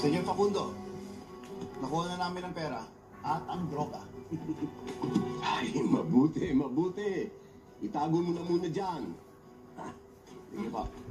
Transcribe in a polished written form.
Sige, Facundo. Nakuha na namin ang pera at ang droga. Ay, mabuti, mabuti. Itago mo na muna dyan. Ha? Sige pa.